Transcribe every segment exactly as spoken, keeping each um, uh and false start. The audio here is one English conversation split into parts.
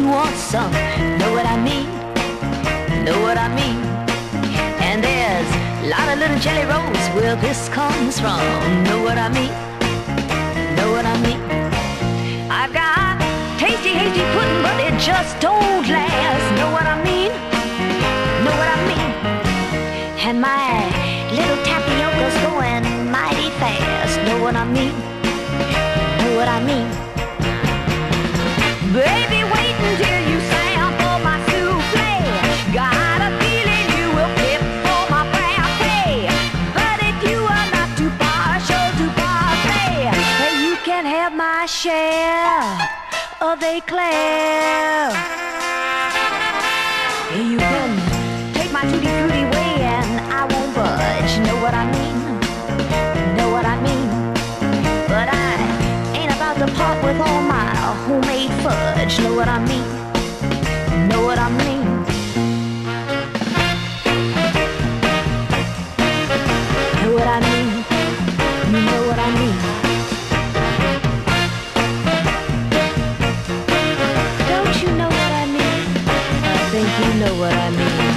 you want some. Know what I mean? Know what I mean? And there's a lot of little jelly rolls where this comes from. Know what I mean? Know what I mean? I've got tasty, hasty pudding, but it just don't last. Know what I mean? Know what I mean? And my little tapioca's going mighty fast. Know what I mean? Know what I mean? Baby, wait until you sample my souffle. Got a feeling you will flip for my frappe. But if you are not too partial to parfait, hey, you can have my share of eclair. Hey, you can take my tutti frutti way and I won't budge. Know what I mean? Know what I mean? But I ain't about to part with all my homemade fudge. Know what I mean? Know what I mean? Know what I mean? You know what I mean? Don't you know what I mean? I think you know what I mean.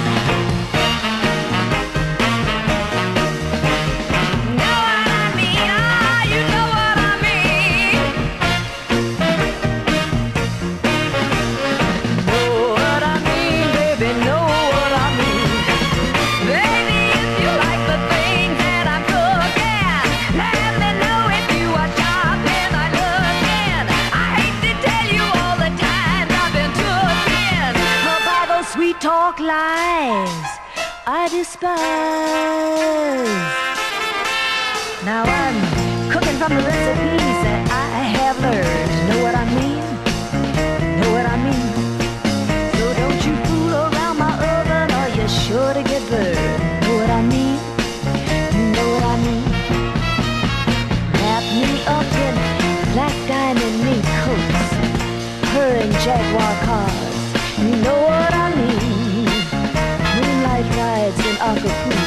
Sweet talk lies I despise. Now I'm cooking from the recipes that I have learned. Know what I mean? Know what I mean? So don't you fool around my oven or you're sure to get burned. Know what I mean? You know what I mean? Wrap me up in black diamond mink coats, purring Jaguar cars. You know what I mean? Moonlight rides in Acapulco.